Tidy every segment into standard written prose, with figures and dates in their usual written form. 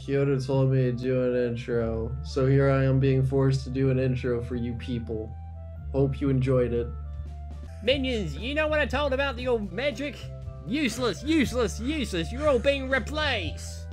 Kyoto told me to do an intro, so here I am being forced to do an intro for you people. Hope you enjoyed it. Minions, you know what I told about your magic? Useless, useless, useless. You're all being replaced.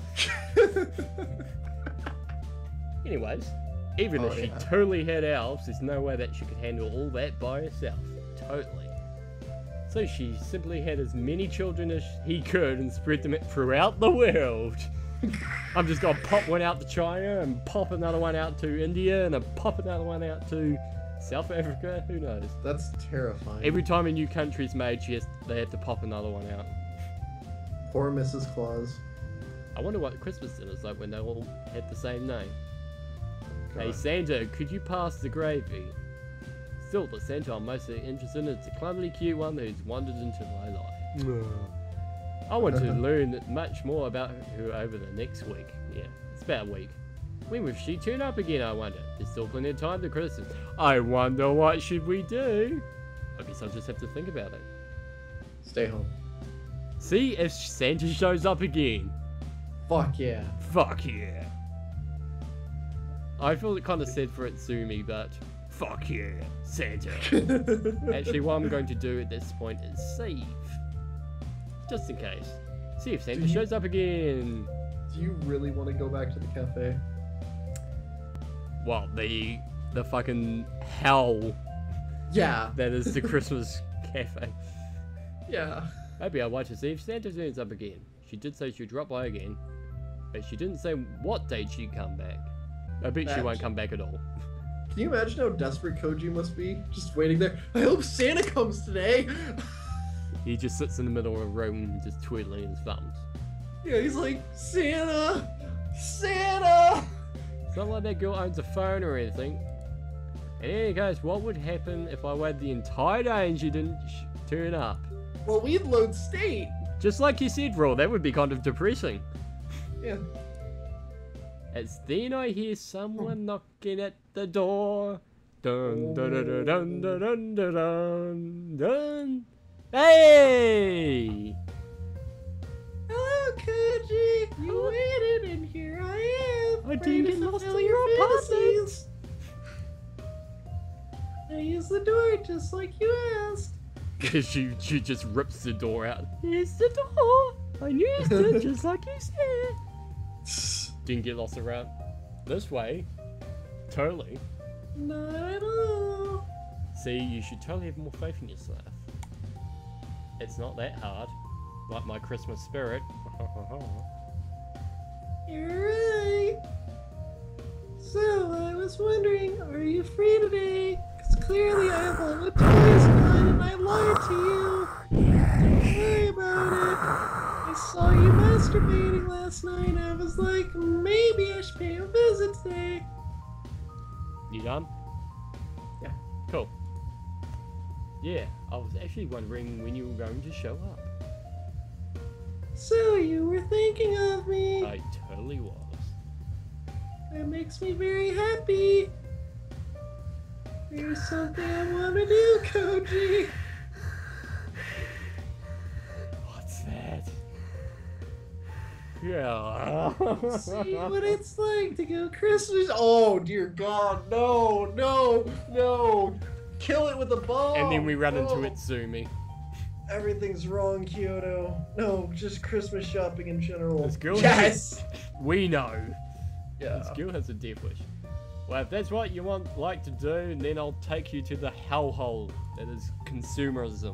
Anyways, even if she totally had elves, there's no way that she could handle all that by herself. Totally. So she simply had as many children as he could and spread them throughout the world. I'm just gonna pop one out to China and pop another one out to India and then pop another one out to South Africa. Who knows? That's terrifying. Every time a new country's made, they have to pop another one out. Poor Mrs. Claus. I wonder what Christmas dinner's like when they all had the same name. God. Hey Santa, could you pass the gravy? Still, the Santa I'm mostly interested in is the clumsily cute one who's wandered into my life. I want to learn much more about her over the next week. Yeah, it's about a week. When will she turn up again, I wonder? There's still plenty of time to Christmas. I wonder what should we do? I guess I'll just have to think about it. Stay home. See if Santa shows up again. Fuck yeah. Fuck yeah. I feel kind of sad for Itsumi, but fuck yeah, Santa. Actually, what I'm going to do at this point is save. Just in case. See if Santa shows up again. Do you really want to go back to the cafe? Well, the fucking hell. Yeah. That is the Christmas cafe. Yeah. Maybe I'd like to see if Santa turns up again. She did say she'd drop by again, but she didn't say what date she'd come back. I bet she won't come back at all. Can you imagine how desperate Koji must be? Just waiting there. I hope Santa comes today. He just sits in the middle of a room just twiddling his thumbs. Yeah, he's like, Santa! Santa! It's not like that girl owns a phone or anything. In any case, what would happen if I waited the entire day and she didn't turn up? Well, we'd load state. Just like you said, Raw, that would be kind of depressing. Yeah. As then I hear someone knocking at the door. Dun dun dun dun dun dun dun dun dun. Hey! Hello, Koji. You waited, and here I am. I didn't get lost in your apartment. I used the door just like you asked. she just rips the door out. Here's the door. I used it just like you said. Didn't get lost around this way. Totally. Not at all. See, you should totally have more faith in yourself. It's not that hard. Like my Christmas spirit. You're right. So, I was wondering, are you free today? Because clearly I won a toys gun and I lied to you. Don't worry about it. I saw you masturbating last night and I was like, maybe I should pay a visit today. You done? Yeah. Cool. Yeah, I was actually wondering when you were going to show up. So, you were thinking of me. I totally was. That makes me very happy. There's something I want to do, Koji. What's that? Yeah. See what it's like to go Christmas. Oh, dear God. No, no, no. Kill it with a bomb. And then we run into Itsumi. Everything's wrong, Kyoto. No, just Christmas shopping in general. This girl Yes! We know. Yeah. This girl has a death wish. Well, if that's what you like to do, then I'll take you to the hellhole that is consumerism.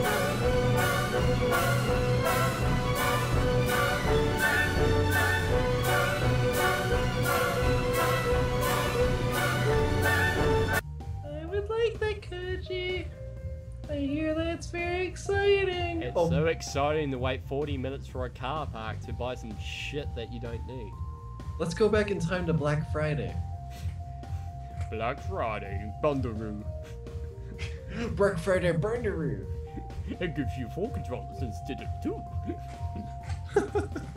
I would like that, Koji. I hear that's very exciting. It's so exciting to wait 40 minutes for a car park to buy some shit that you don't need. Let's go back in time to Black Friday. Black Friday, Bundaroo. Black Friday, Bundaroo. It gives you 4 controllers instead of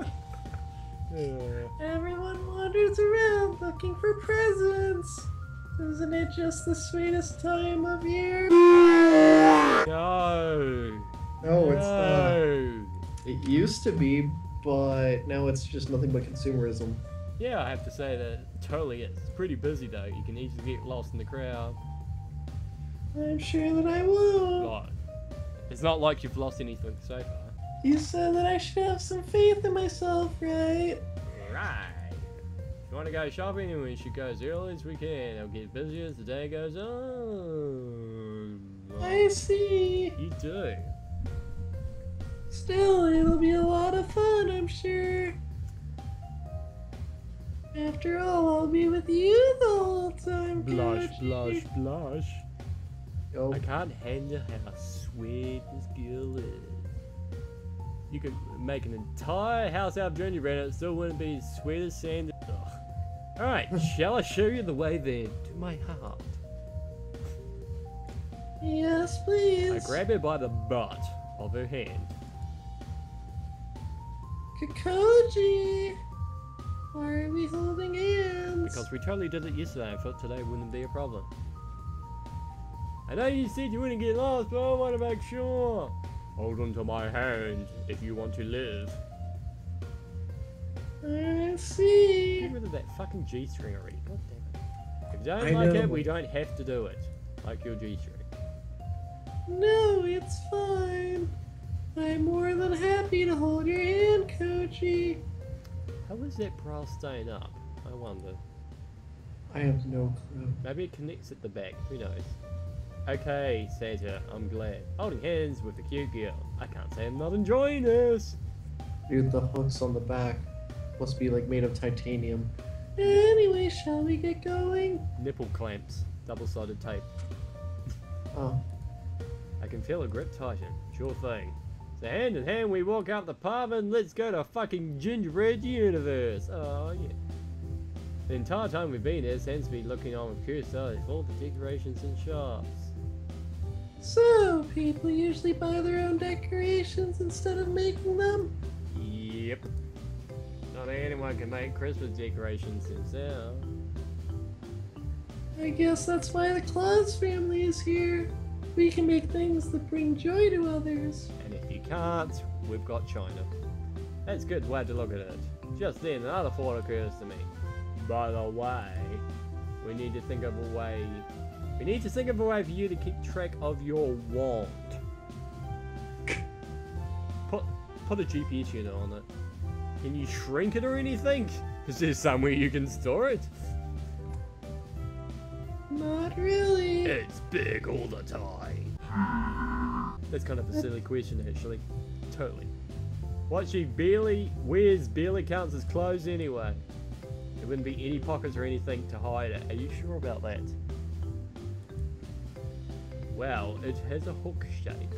2. Everyone wanders around looking for presents. Isn't it just the sweetest time of year? No. No, it's not. It used to be, but now it's just nothing but consumerism. Yeah, I have to say that it totally is. It's pretty busy though. You can easily get lost in the crowd. I'm sure that I won't. Right. It's not like you've lost anything so far. You said that I should have some faith in myself, right? Right. If you want to go shopping, we should go as early as we can. It'll get busier as the day goes on. I see. You do. Still, it'll be a lot of fun, I'm sure. After all, I'll be with you the whole time, Blush, Coach. blush, blush. Yo. I can't handle how sweet this girl is. You could make an entire house out of gingerbread and it still wouldn't be as sweet as sand. Alright, shall I show you the way then to my heart? Yes, please. I grab her by the butt of her hand. Kikoji, why are we holding hands? Because we totally did it yesterday. I thought today wouldn't be a problem. I know you said you wouldn't get lost, but I want to make sure. Hold on to my hand if you want to live. I see. Get rid of that fucking G-string already. God damn it. If you don't I like know. it, we don't have to do it. Like your G-string. No, it's fine. I'm more than happy to hold your hand, Koji. How is that bra staying up? I wonder. I have no clue. Maybe it connects at the back. Who knows? Okay, Santa, I'm glad. Holding hands with a cute girl. I can't say I'm not enjoying this. Dude, the hooks on the back must be like made of titanium. Anyway, shall we get going? Nipple clamps. Double-sided tape. Oh, I can feel a grip tighten. Sure thing. So hand in hand we walk up the path and let's go to fucking gingerbread universe. Oh yeah. The entire time we've been here, Sam's been looking on with curiosity for all the decorations and shops. so people usually buy their own decorations instead of making them? Yep. Not anyone can make Christmas decorations themselves. I guess that's why the Claus family is here. We can make things that bring joy to others. And if you can't, we've got China. That's a good way to look at it. Just then another thought occurs to me. By the way, we need to think of a way for you to keep track of your wand. Put a GPS unit on it. Can you shrink it or anything? Is there somewhere you can store it? Not really. It's big all the time. That's kind of a silly question actually. Totally. What she wears barely counts as clothes anyway. There wouldn't be any pockets or anything to hide it. Are you sure about that? Well, it has a hook shape.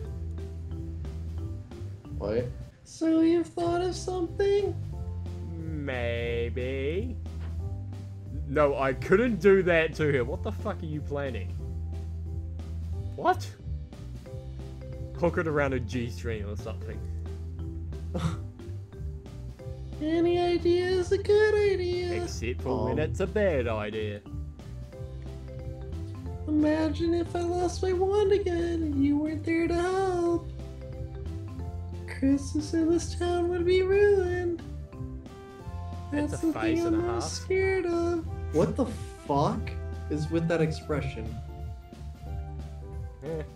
What? So you've thought of something? Maybe. No, I couldn't do that to her. What the fuck are you planning? What? Hook it around a G-string or something. Any idea is a good idea. Except for when it's a bad idea. Imagine if I lost my wand again and you weren't there to help. Christmas in this town would be ruined. That's That's a the face thing and a I'm half. most scared of. What the fuck is with that expression? Eh.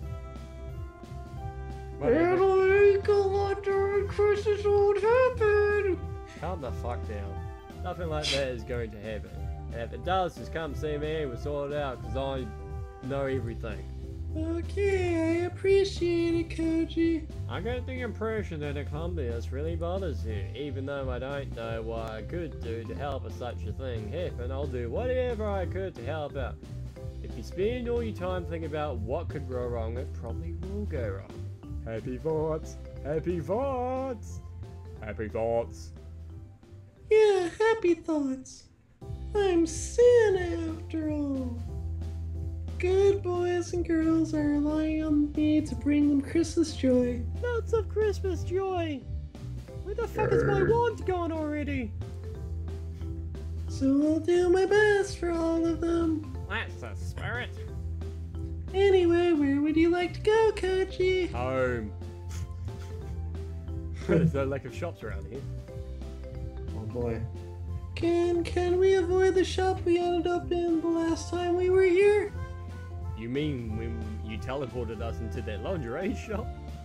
And I ain't gonna let during Christmas won't happen. Calm the fuck down. Nothing like that is going to happen. And if it does, just come see me and we'll sort it out, because I know everything. Okay, I appreciate it, Koji. I get the impression that a clumsiness really bothers you. Even though I don't know what I could do to help such a thing happen, I'll do whatever I could to help out. If you spend all your time thinking about what could go wrong, it probably will go wrong. Happy thoughts! Happy thoughts! Happy thoughts! Yeah, happy thoughts. I'm Santa after all. Good boys and girls are relying on me to bring them Christmas joy. Lots of Christmas joy! Where the fuck is my wand gone already? So I'll do my best for all of them. That's the spirit! Anyway, where would you like to go, Koji? Home. There's no lack of shops around here. Oh boy. Can we avoid the shop we ended up in the last time we were here? You mean when you teleported us into that lingerie shop?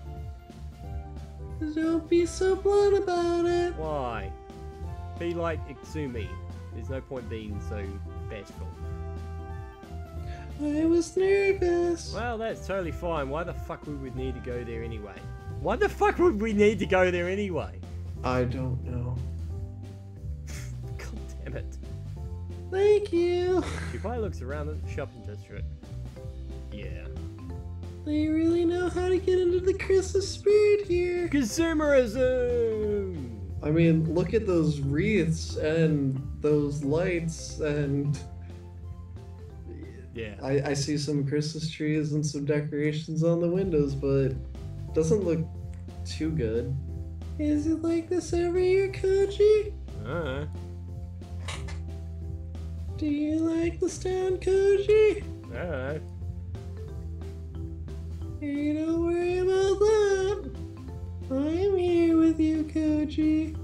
Don't be so blunt about it. Why? Be like Ixumi. There's no point being so bashful. I was nervous. Well, that's totally fine. Why the fuck would we need to go there anyway? Why the fuck would we need to go there anyway? I don't know. God damn it. Thank you. She probably looks around the shopping district. Yeah. They really know how to get into the Christmas spirit here. Consumerism! I mean, look at those wreaths and those lights and... Yeah. I see some Christmas trees and some decorations on the windows, but it doesn't look too good. Is it like this every year, Koji? Do you like the stand, Koji? Hey, don't worry about that. I'm here with you, Koji.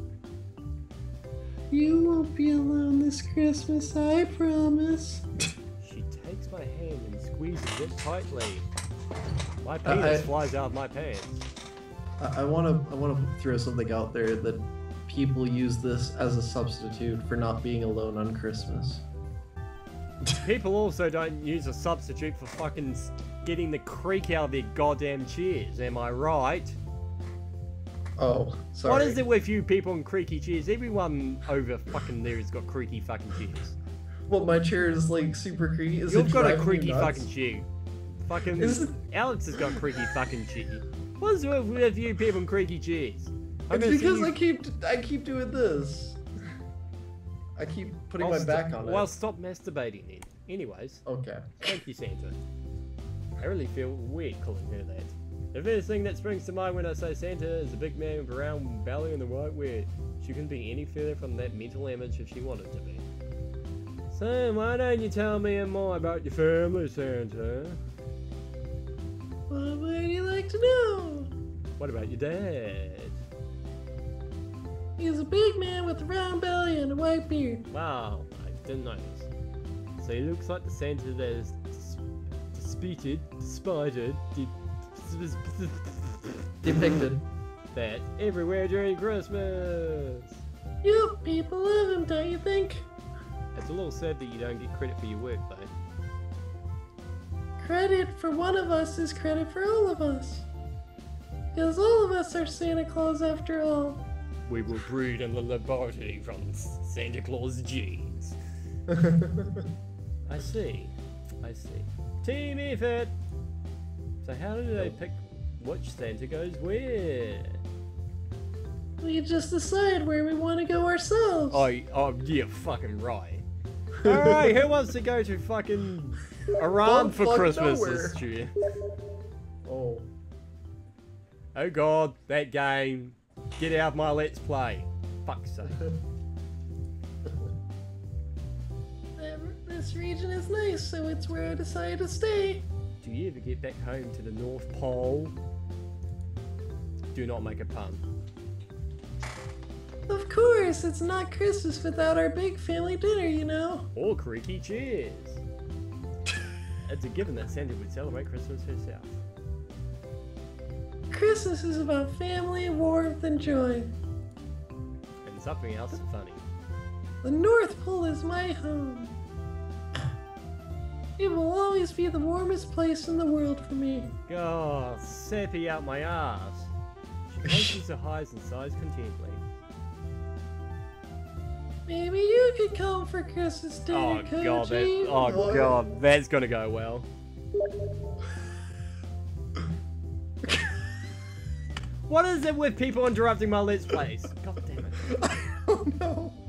You won't be alone this Christmas, I promise. She takes my hand and squeezes it tightly. My penis flies out of my pants. I wanna throw something out there that people use this as a substitute for not being alone on Christmas. People also don't use a substitute for fucking getting the creak out of their goddamn chairs, am I right? Oh, sorry. What is it with you people on creaky chairs? Everyone over fucking there has got creaky fucking chairs. Well, my chair is like super creaky. You've got a creaky fucking chair. Fucking Alex has got a creaky fucking chair. What is it with you people on creaky chairs? It's because I keep doing this. I keep putting my back on it. Well, stop masturbating then. Anyways. Okay. Thank you, Santa. I really feel weird calling her that. The first thing that springs to mind when I say Santa is a big man with a round belly and the white beard. She couldn't be any further from that mental image if she wanted to be. So, why don't you tell me more about your family, Santa? What would you like to know? What about your dad? He's a big man with a round belly and a white beard. Wow, I didn't notice. So he looks like the Santa that is Depicted. That everywhere during Christmas. You people love him, don't you think? It's a little sad that you don't get credit for your work, though. Credit for one of us is credit for all of us. Because all of us are Santa Claus after all. We will breed in the laboratory from Santa Claus genes. I see. Team effort! So how do they pick which Santa goes where? We just decide where we want to go ourselves. Oh, yeah, fucking right. Alright, who wants to go to fucking Iran for Christmas this year? Oh. Oh god, that game. Get out of my let's play. Fuck's sake. This region is nice, so it's where I decided to stay. Do you ever get back home to the North Pole? Do not make a pun. Of course, it's not Christmas without our big family dinner, you know. Or creaky cheers. It's a given that Santa would celebrate Christmas herself. Christmas is about family, warmth, and joy. And something else funny. The North Pole is my home. It will always be the warmest place in the world for me. God, sappy out my ass. She closes her eyes and sighs contently. Maybe you could come for Christmas dinner, Koji. God, that's gonna go well. What is it with people interrupting my let's plays? God damn it. I don't know.